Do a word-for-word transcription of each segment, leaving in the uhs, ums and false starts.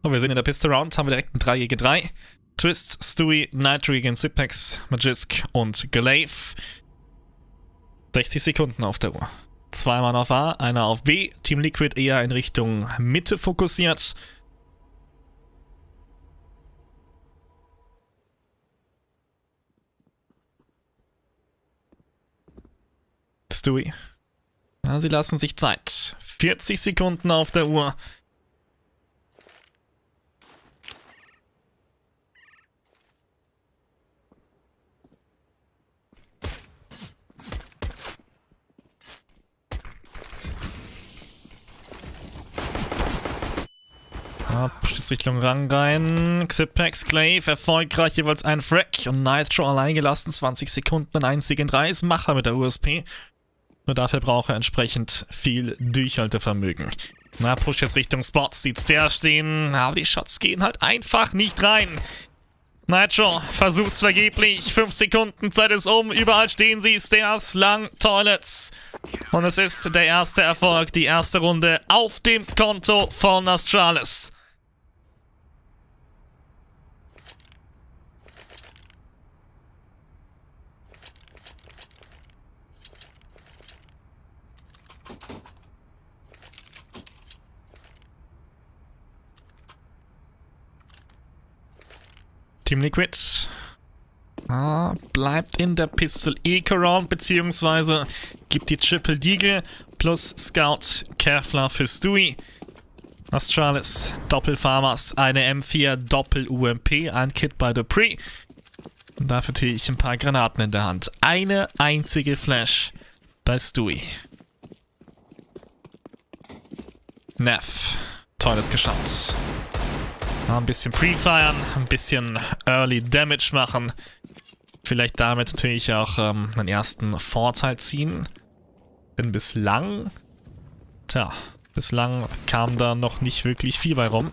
Und wir sehen in der Pistol Round haben wir direkt ein drei gegen drei. Twist, Stewie, Nitro gegen Zipex, Magisk und Glaive. sechzig Sekunden auf der Uhr. Zwei Mann auf A, einer auf B. Team Liquid eher in Richtung Mitte fokussiert. Stewie. Ja, sie lassen sich Zeit. vierzig Sekunden auf der Uhr. Richtung Rang rein. Xipex, Glaive, erfolgreich jeweils ein Frack und Nitro allein gelassen. zwanzig Sekunden, ein einzigen drei ist Macher mit der U S P. Nur dafür braucht er entsprechend viel Durchhaltevermögen. Na, Push jetzt Richtung Spots, sieht's der stehen, aber die Shots gehen halt einfach nicht rein. Nitro versucht's vergeblich. fünf Sekunden, Zeit ist um. Überall stehen sie. Stairs, lang, Toilets. Und es ist der erste Erfolg, die erste Runde auf dem Konto von Astralis. Team Liquid ah, bleibt in der Pistol Eco Round, beziehungsweise gibt die Triple Deagle plus Scout Kevlar für Stewie. Astralis, Doppel-Farmers, eine M vier, Doppel-U M P, ein Kit bei Dupree. Und dafür tue ich ein paar Granaten in der Hand. Eine einzige Flash bei Stewie. Neff, tolles geschafft. Ein bisschen Pre-Firen, ein bisschen Early Damage machen. Vielleicht damit natürlich auch ähm, einen ersten Vorteil ziehen. Denn bislang, tja, bislang kam da noch nicht wirklich viel bei rum.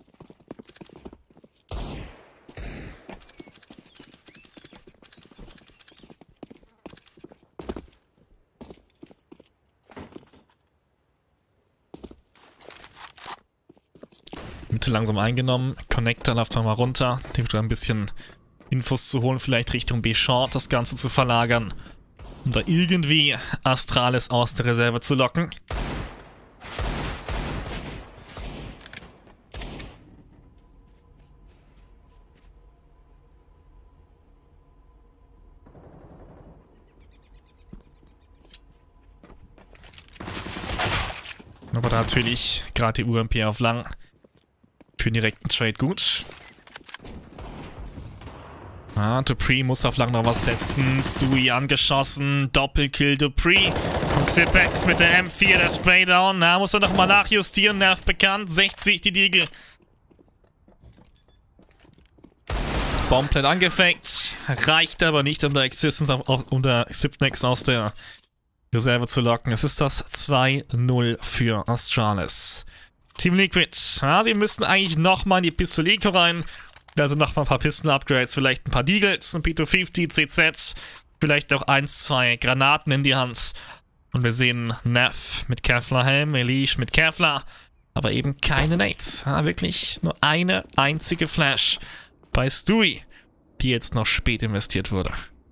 Mitte langsam eingenommen. Connector läuft mal runter. Dem ein bisschen Infos zu holen, vielleicht Richtung B-Short das Ganze zu verlagern. Um da irgendwie Astralis aus der Reserve zu locken. Aber da natürlich gerade die U M P auf lang. Für den direkten Trade gut. Ah, Dupree muss auf lang noch was setzen. Stewie angeschossen. Doppelkill Dupree. Und Xipex mit der M vier, der Spraydown. Na, muss er nochmal nachjustieren. Nerv bekannt. sechzig die Deagle. Bomblet angefängt. Reicht aber nicht, um der Existence auf, um der Xipnex aus der Reserve zu locken. Es ist das zwei null für Astralis. Team Liquid, ja, sie müssten eigentlich nochmal in die Pistolico rein. Also nochmal ein paar Pistol-Upgrades, vielleicht ein paar Deagles, ein P zwei fünfzig, C Z, vielleicht auch eins, zwei Granaten in die Hand. Und wir sehen Neff mit Kevlar-Helm, Elish mit Kevlar, aber eben keine Nades. Ja, wirklich nur eine einzige Flash bei Stewie, die jetzt noch spät investiert wurde.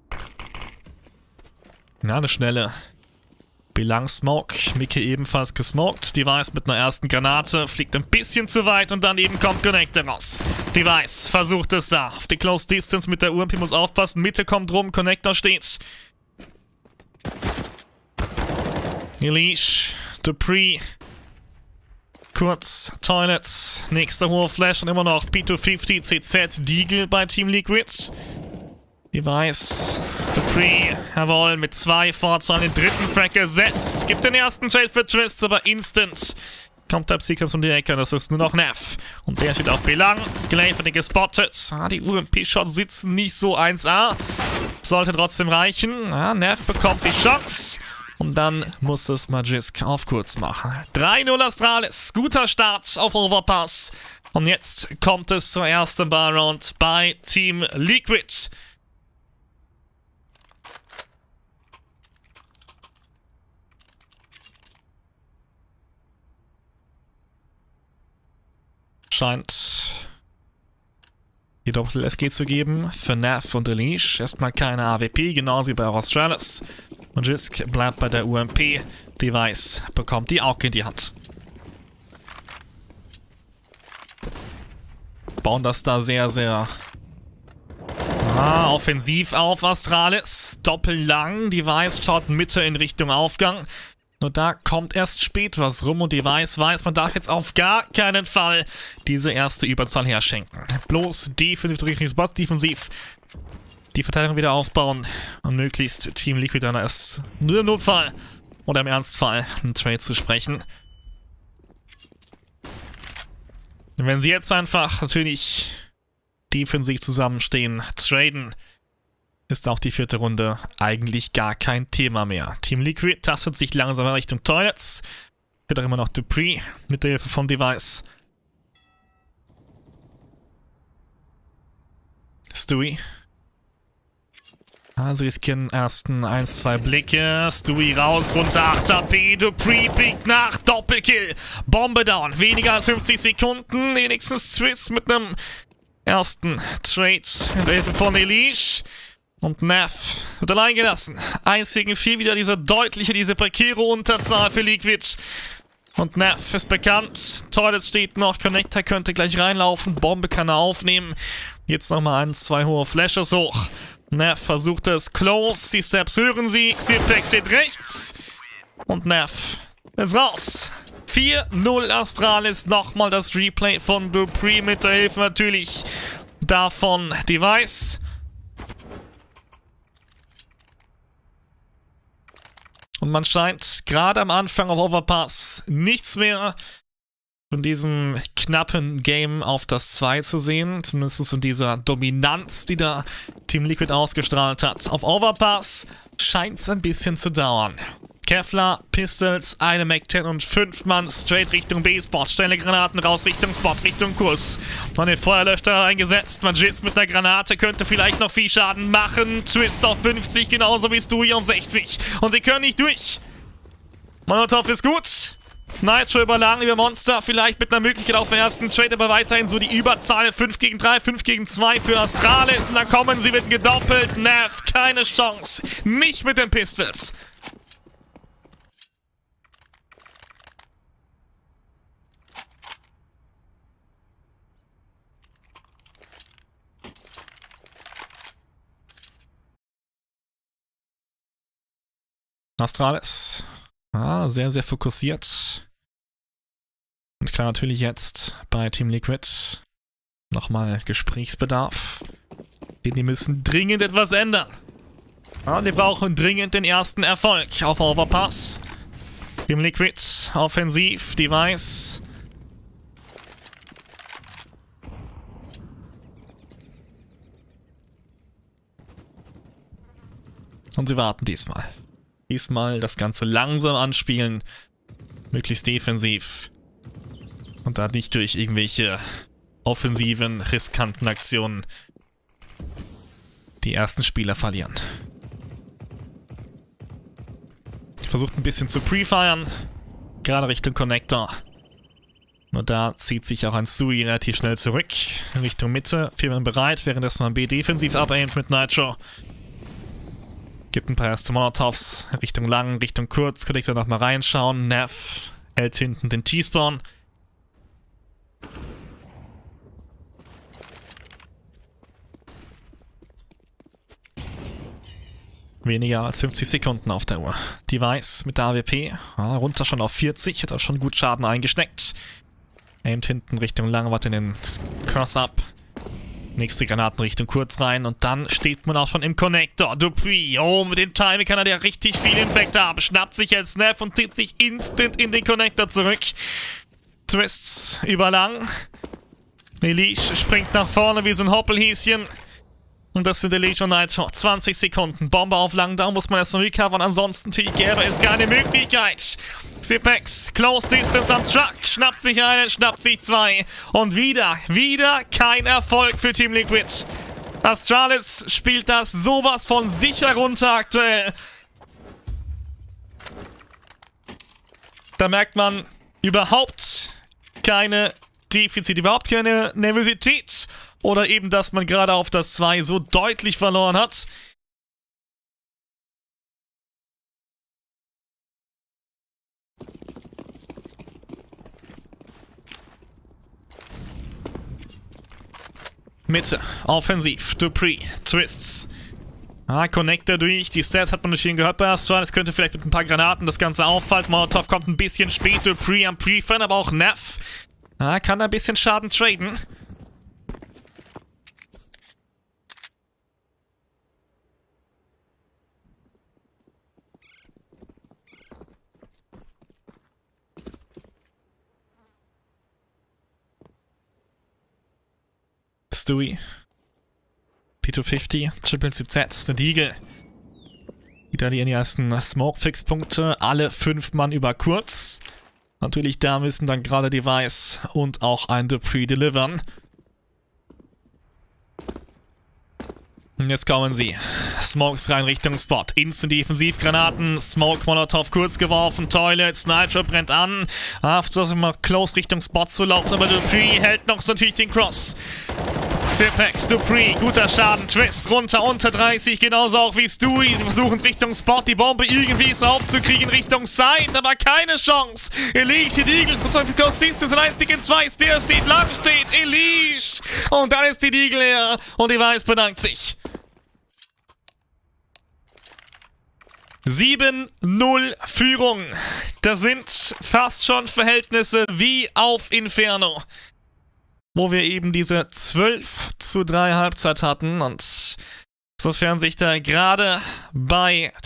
Ja, eine schnelle Belang Smoke, Micke ebenfalls gesmoked. Device mit einer ersten Granate, fliegt ein bisschen zu weit und daneben kommt Connector raus. Device versucht es da. Auf die Close Distance mit der U M P muss aufpassen. Mitte kommt rum, Connector steht. Elish, Dupree. Kurz, Toilets. Nächster hohe Flash und immer noch P zwei fünfzig, C Z, Deagle bei Team Liquid. Device, Dupree, jawohl, mit zwei Vorzahlen den dritten Frag gesetzt. Gibt den ersten Trade für Twist, aber instant kommt der Psychos von der Ecke. Das ist nur noch Neff. Und der steht auf Belang. Glaive hat ihn gespottet. Ah, die U M P-Shots sitzen nicht so eins A. Sollte trotzdem reichen. Ja, Neff bekommt die Chance. Und dann muss es Magisk auf kurz machen. drei null Astralis. Guter Start auf Overpass. Und jetzt kommt es zur ersten Bar-Round bei Team Liquid. Scheint die Doppel-S G zu geben für Neff und Elish. Erstmal keine A W P, genauso wie bei Australis. Und Jisk bleibt bei der U M P. Device bekommt die Auge in die Hand. Bauen das da sehr, sehr ah, offensiv auf Astralis. Doppellang. Device schaut Mitte in Richtung Aufgang. Nur da kommt erst spät was rum und Device weiß, man darf jetzt auf gar keinen Fall diese erste Überzahl herschenken. Bloß defensiv, defensiv die Verteidigung wieder aufbauen und möglichst Team Liquid dann erst nur im Notfall oder im Ernstfall einen Trade zu sprechen. Und wenn sie jetzt einfach natürlich defensiv zusammenstehen, traden, ist auch die vierte Runde eigentlich gar kein Thema mehr. Team Liquid tastet sich langsam Richtung Toilets. Wird auch immer noch Dupree mit der Hilfe von Device. Stewie. Ah, sie riskieren ersten eins, zwei Blicke. Stewie raus, runter, acht H P. Dupree biegt nach, Doppelkill. Bombe down, weniger als fünfzig Sekunden. Wenigstens Twist mit einem ersten Trade mit der Hilfe von Elish. Und Neff wird allein gelassen. eins gegen vier wieder diese deutliche, diese prekäre Unterzahl für Liquid. Und Neff ist bekannt. Toilet steht noch. Connector könnte gleich reinlaufen. Bombe kann er aufnehmen. Jetzt nochmal eins, zwei hohe Flashes hoch. Neff versucht es. Close. Die Steps hören sie. Xyplex steht rechts. Und Neff ist raus. vier null Astralis. Nochmal das Replay von Dupree mit der Hilfe natürlich davon Device. Und man scheint gerade am Anfang auf Overpass nichts mehr von diesem knappen Game auf das zwei zu sehen. Zumindest von dieser Dominanz, die da Team Liquid ausgestrahlt hat. Auf Overpass scheint es ein bisschen zu dauern. Kevlar, Pistols, eine Mac zehn und fünf Mann straight Richtung B-Spot. Schnelle Granaten raus Richtung Spot, Richtung Kurs. Man den Feuerlöscher eingesetzt. Man Jisk mit einer Granate könnte vielleicht noch viel Schaden machen. Twist auf fünfzig, genauso wie Stewie auf sechzig. Und sie können nicht durch. Molotov ist gut. Nitro überlagen über Monster. Vielleicht mit einer Möglichkeit auf den ersten Trade, aber weiterhin so die Überzahl. fünf gegen drei, fünf gegen zwei für Astralis. Und dann kommen sie mit gedoppelt. Neff, keine Chance. Nicht mit den Pistols. Astralis. Ah, sehr, sehr fokussiert. Und klar, natürlich jetzt bei Team Liquid nochmal Gesprächsbedarf. Denn die müssen dringend etwas ändern. Ah, die brauchen dringend den ersten Erfolg auf Overpass. Team Liquid, offensiv, Device. Und sie warten diesmal. Diesmal das Ganze langsam anspielen, möglichst defensiv und da nicht durch irgendwelche offensiven, riskanten Aktionen die ersten Spieler verlieren. Versucht ein bisschen zu pre-firen, gerade Richtung Connector. Nur da zieht sich auch ein Stewie relativ schnell zurück, in Richtung Mitte, Firmen bereit, währenddessen man B defensiv abaimt mit Nitro. Gibt ein paar erste Molotovs Richtung lang, Richtung kurz. Könnte ich da nochmal reinschauen. Neff hält hinten den T-Spawn. Weniger als fünfzig Sekunden auf der Uhr. Device mit der A W P. Ah, runter schon auf vierzig. Hat auch schon gut Schaden eingesteckt. Aimt hinten Richtung lang, wartet in den Curse-Up. Nächste Granaten Richtung kurz rein und dann steht man auch schon im Connector. Dupree, oh, mit dem Timing kann er ja richtig viel Impact haben. Schnappt sich als Neff und zieht sich instant in den Connector zurück. Twists überlang. Elish springt nach vorne wie so ein Hoppelhäschen. Und das sind Elish und Nitro. zwanzig Sekunden. Bombe auf lang, da muss man erst noch recovern. Ansonsten gäbe es keine Möglichkeit. Xyplex, Close Distance am Truck. Schnappt sich einen, schnappt sich zwei. Und wieder, wieder kein Erfolg für Team Liquid. Astralis spielt das sowas von sicher runter aktuell. Da merkt man überhaupt keine Defizit, überhaupt keine Nervosität. Oder eben, dass man gerade auf das zwei so deutlich verloren hat. Mitte, offensiv, Dupree, Twists. Ah, Connector durch, die Stats hat man nicht hin gehört bei Astralis. Könnte vielleicht mit ein paar Granaten das Ganze auffallen. Molotov kommt ein bisschen spät, Dupree am Prefern, aber auch Neff. Ah, kann ein bisschen Schaden traden. Stewie. P zwei fünfzig, Triple C Z, der Deagle. Wieder die ersten Smoke-Fix-Punkte. Alle fünf Mann über kurz. Natürlich, da müssen dann gerade Device und auch ein Dupree delivern. Und jetzt kommen sie. Smokes rein Richtung Spot. Instant-Defensivgranaten. Smoke Molotov kurz geworfen. Toilet. Sniper brennt an. After immer close Richtung Spot zu laufen. Aber Dupree hält noch natürlich den Cross. Zipex, Dupree, guter Schaden, Twist runter unter dreißig, genauso auch wie Stewie. Sie versuchen es Richtung Spot, die Bombe irgendwie so aufzukriegen Richtung Side, aber keine Chance. Elige, die Eagle von Teufel Close Distance, ein Stick in zwei, der steht, lang steht, Elige. Und dann ist die Eagle leer und Device bedankt sich. sieben null Führung. Das sind fast schon Verhältnisse wie auf Inferno. Wo wir eben diese zwölf zu drei Halbzeit hatten und sofern sich da gerade bei